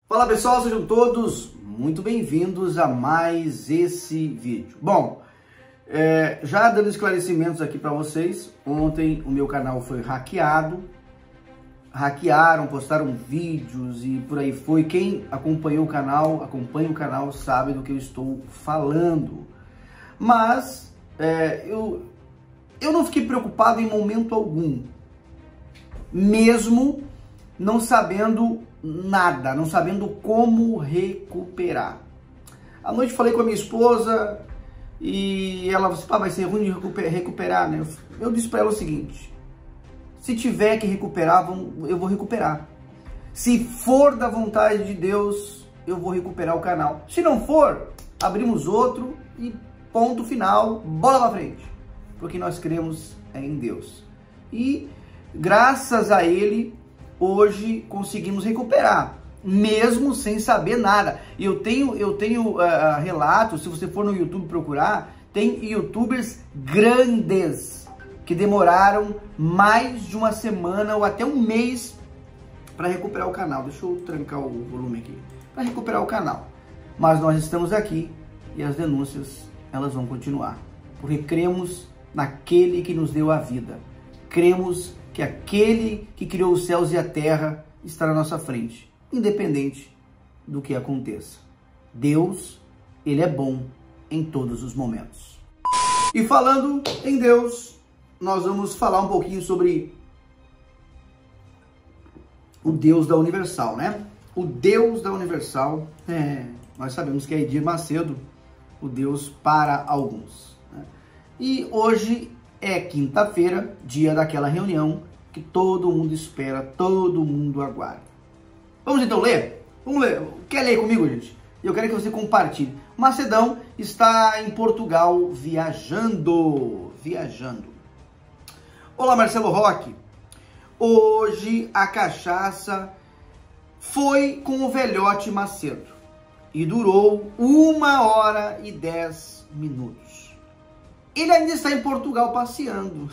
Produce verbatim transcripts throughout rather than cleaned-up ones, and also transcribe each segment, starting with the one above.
Fala pessoal, sejam todos muito bem-vindos a mais esse vídeo. Bom, é, já dando esclarecimentos aqui para vocês, ontem o meu canal foi hackeado, hackearam, postaram vídeos e por aí foi. Quem acompanhou o canal, acompanha o canal, sabe do que eu estou falando. Mas é, eu, eu não fiquei preocupado em momento algum, mesmo não sabendo nada, não sabendo como recuperar. À noite falei com a minha esposa e ela disse, pá, vai ser ruim de recuperar, né? Eu disse para ela o seguinte, se tiver que recuperar, eu vou recuperar. Se for da vontade de Deus, eu vou recuperar o canal. Se não for, abrimos outro e ponto final, bola pra frente. Porque nós cremos em Deus. E graças a Ele, hoje conseguimos recuperar, mesmo sem saber nada. E eu tenho, eu tenho uh, relatos, se você for no YouTube procurar, tem YouTubers grandes que demoraram mais de uma semana ou até um mês para recuperar o canal. Deixa eu trancar o volume aqui. Para recuperar o canal. Mas nós estamos aqui e as denúncias, elas vão continuar. Porque cremos naquele que nos deu a vida. Cremos que aquele que criou os céus e a terra está na nossa frente, independente do que aconteça. Deus, Ele é bom em todos os momentos. E falando em Deus, nós vamos falar um pouquinho sobre o Deus da Universal, né? O Deus da Universal, é, nós sabemos que é Edir Macedo, o Deus para alguns, né? E hoje é quinta-feira, dia daquela reunião que todo mundo espera, todo mundo aguarda. Vamos então ler? Vamos ler. Quer ler comigo, gente? Eu quero que você compartilhe. Macedão está em Portugal viajando. Viajando. Olá, Marcelo Roque. Hoje a cachaça foi com o velhote Macedo e durou uma hora e dez minutos. Ele ainda está em Portugal passeando.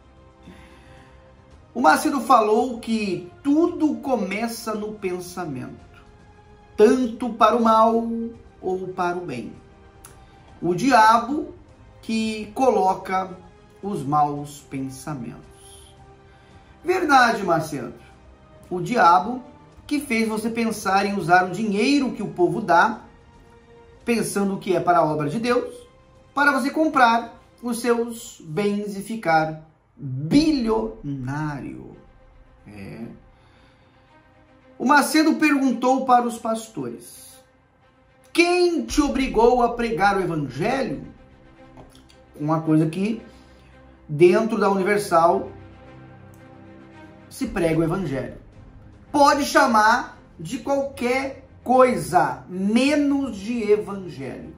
O Macedo falou que tudo começa no pensamento, tanto para o mal ou para o bem. O diabo que coloca os maus pensamentos. Verdade, Macedo. O diabo que fez você pensar em usar o dinheiro que o povo dá, pensando que é para a obra de Deus, para você comprar os seus bens e ficar bilionário. É. O Macedo perguntou para os pastores, quem te obrigou a pregar o evangelho? Uma coisa que dentro da Universal se prega o evangelho. Pode chamar de qualquer coisa, menos de evangelho.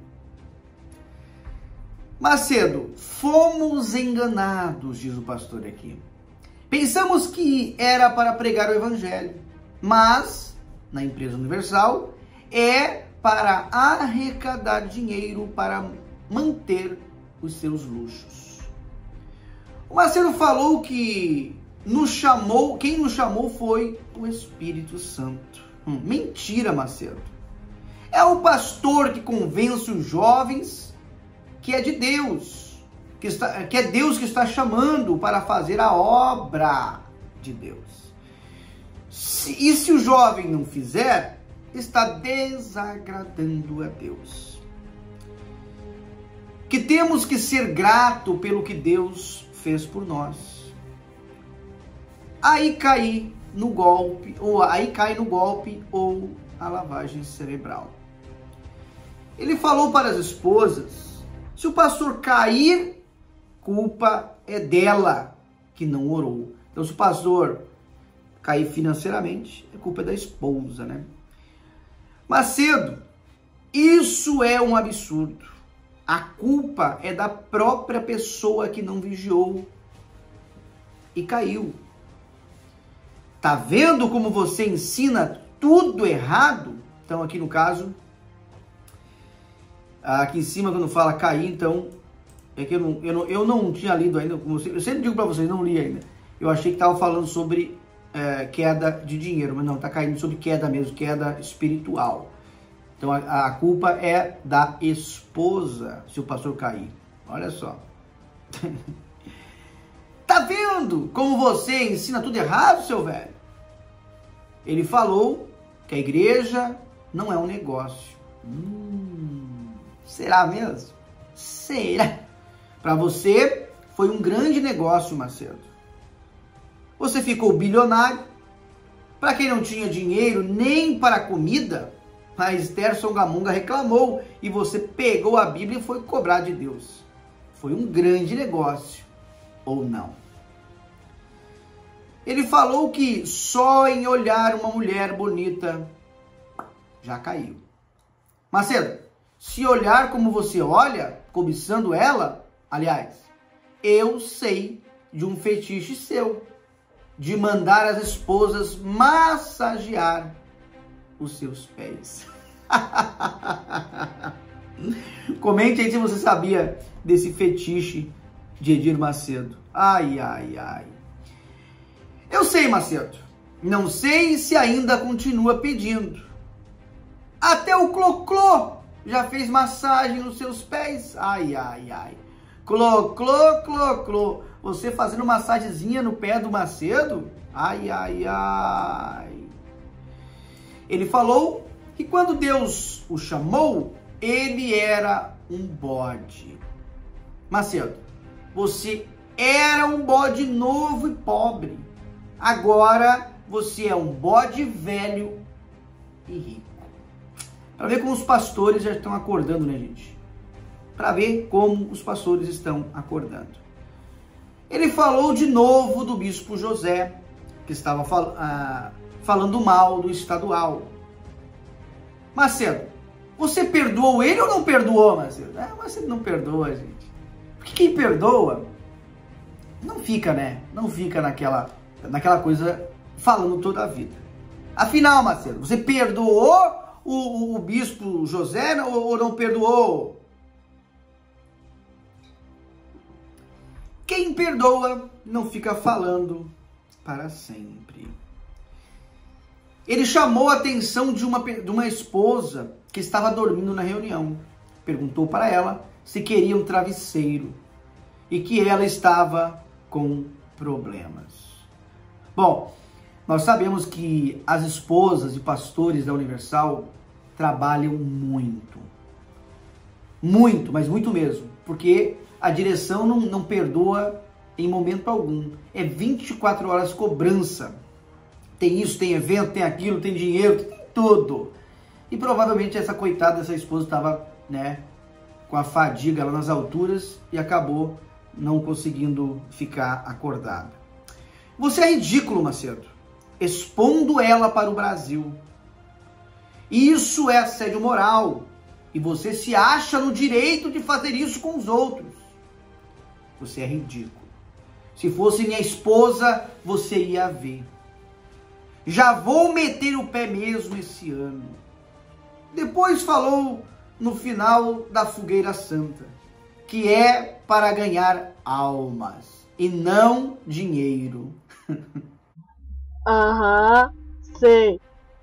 Macedo, fomos enganados, diz o pastor aqui. Pensamos que era para pregar o evangelho, mas, na empresa Universal, é para arrecadar dinheiro para manter os seus luxos. O Macedo falou que nos chamou, quem nos chamou foi o Espírito Santo. Hum, mentira, Macedo. É o pastor que convence os jovens que é de Deus, que, está, que é Deus que está chamando para fazer a obra de Deus. Se, e se o jovem não fizer, está desagradando a Deus. Que temos que ser grato pelo que Deus fez por nós. Aí cai no golpe, ou aí cai no golpe ou a lavagem cerebral. Ele falou para as esposas, se o pastor cair, culpa é dela que não orou. Então, se o pastor cair financeiramente, é culpa da esposa, né? Macedo, isso é um absurdo. A culpa é da própria pessoa que não vigiou e caiu. Tá vendo como você ensina tudo errado? Então, aqui no caso, aqui em cima, quando fala cair, então, é que eu não, eu não, eu não tinha lido ainda, como eu sempre digo para vocês, não li ainda. Eu achei que estava falando sobre é, queda de dinheiro, mas não, está caindo sobre queda mesmo, queda espiritual. Então a, a culpa é da esposa, se o pastor cair. Olha só. Tá vendo como você ensina tudo errado, seu velho? Ele falou que a igreja não é um negócio. Hum, será mesmo? Será? Para você foi um grande negócio, Macedo. Você ficou bilionário. Para quem não tinha dinheiro nem para comida, a Esther Songamunga reclamou e você pegou a Bíblia e foi cobrar de Deus. Foi um grande negócio, ou não? Ele falou que só em olhar uma mulher bonita já caiu. Macedo, se olhar como você olha, cobiçando ela, aliás, eu sei de um fetiche seu, de mandar as esposas massagear os seus pés. Comente aí se você sabia desse fetiche de Edir Macedo. Ai, ai, ai. Eu sei, Macedo. Não sei se ainda continua pedindo. Até o Clô-Clô já fez massagem nos seus pés. Ai, ai, ai. Clô-Clô, Clô-Clô. Você fazendo massagenzinha no pé do Macedo? Ai, ai, ai. Ele falou que quando Deus o chamou, ele era um bode. Macedo, você era um bode novo e pobre. Agora você é um bode velho e rico. Para ver como os pastores já estão acordando, né, gente? Para ver como os pastores estão acordando. Ele falou de novo do bispo José, que estava fal ah, falando mal do estadual. Macedo, você perdoou ele ou não perdoou, Macedo? Ah, Macedo não perdoa, gente. Porque quem perdoa não fica, né? Não fica naquela, naquela coisa falando toda a vida. Afinal, Macedo, você perdoou o, o, o bispo José ou, ou não perdoou? Quem perdoa não fica falando para sempre. Ele chamou a atenção de uma, de uma esposa que estava dormindo na reunião. Perguntou para ela se queria um travesseiro e que ela estava com problemas. Bom, nós sabemos que as esposas e pastores da Universal trabalham muito. Muito, mas muito mesmo. Porque a direção não, não perdoa em momento algum. É vinte e quatro horas cobrança. Tem isso, tem evento, tem aquilo, tem dinheiro, tem tudo. E provavelmente essa coitada, essa esposa estava, né, com a fadiga lá nas alturas e acabou não conseguindo ficar acordada. Você é ridículo, Macedo, expondo ela para o Brasil. Isso é assédio moral. E você se acha no direito de fazer isso com os outros. Você é ridículo. Se fosse minha esposa, você ia ver. Já vou meter o pé mesmo esse ano. Depois falou no final da Fogueira Santa, que é para ganhar almas e não dinheiro. Aham, sei.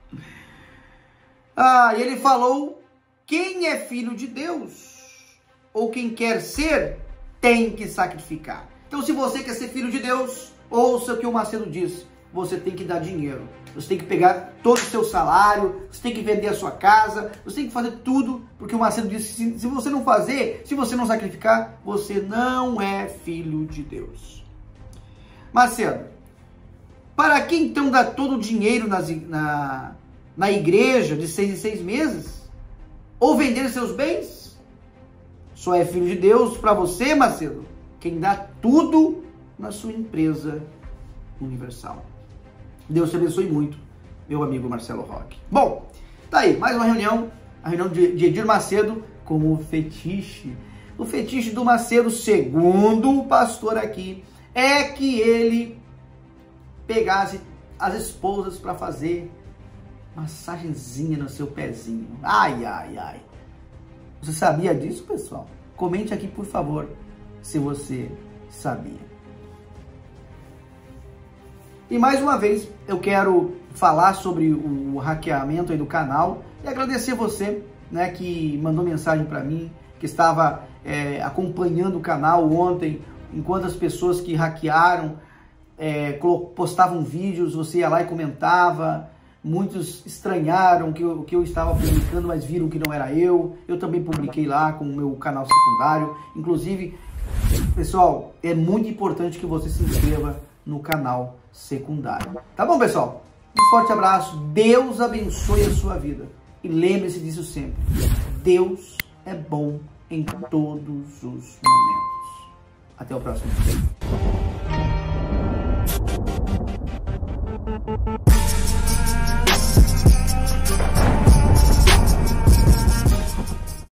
Ah, e ele falou, quem é filho de Deus, ou quem quer ser, tem que sacrificar. Então, se você quer ser filho de Deus, ouça o que o Macedo disse. Você tem que dar dinheiro. Você tem que pegar todo o seu salário, você tem que vender a sua casa, você tem que fazer tudo, porque o Macedo disse, se, se você não fazer, se você não sacrificar, você não é filho de Deus. Macedo, para que então dar todo o dinheiro nas, na, na igreja de seis em seis meses? Ou vender seus bens? Só é filho de Deus para você, Macedo, quem dá tudo na sua empresa Universal. Deus te abençoe muito, meu amigo Marcelo Roque. Bom, tá aí, mais uma reunião, a reunião de, de Edir Macedo com o fetiche. O fetiche do Macedo, segundo o pastor aqui, é que ele pegasse as esposas para fazer massagenzinha no seu pezinho. Ai, ai, ai. Você sabia disso, pessoal? Comente aqui, por favor, se você sabia. E mais uma vez eu quero falar sobre o hackeamento aí do canal e agradecer você, né, que mandou mensagem para mim, que estava é, acompanhando o canal ontem, enquanto as pessoas que hackearam é, postavam vídeos, você ia lá e comentava. Muitos estranharam que eu, que eu estava publicando, mas viram que não era eu. Eu também publiquei lá com o meu canal secundário. Inclusive, pessoal, é muito importante que você se inscreva no canal secundário. Tá bom, pessoal? Um forte abraço. Deus abençoe a sua vida. E lembre-se disso sempre. Deus é bom em todos os momentos. Até o próximo vídeo.